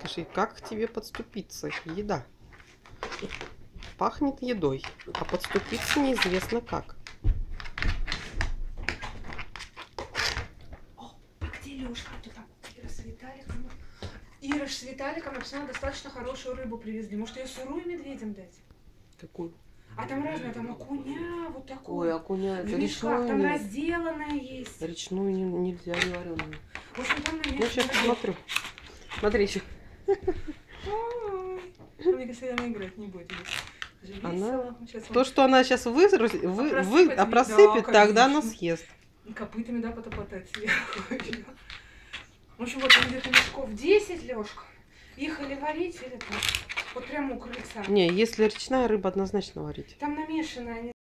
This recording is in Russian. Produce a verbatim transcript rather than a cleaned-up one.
Слушай, как к тебе подступиться? Еда. Пахнет едой, а подступиться неизвестно как. О, а где Лёшка? Кто там? Ира с Виталиком. Ира с Виталиком написала, достаточно хорошую рыбу привезли. Может, ее сырую медведям дать? Какую? А там разное, там окуня, вот такую. Ой, окуня, это в мешках, речную. там не- разделанная есть. Речную не- нельзя, не вареную. В общем, там на Я месте. сейчас посмотрю. Смотри еще. Ой. Мне кажется, она играть не будет. Она- Сейчас То, что она сейчас вы, вы, А вы, просыпать а не- просыпет, да, тогда она конечно. съест. копытами, да, потопотать сверху. В общем, вот там где-то мешков десять, Лёшка. Их или варить, или так. Вот прямо у крыльца. Не, если речная рыба, однозначно варить. Там намешанная,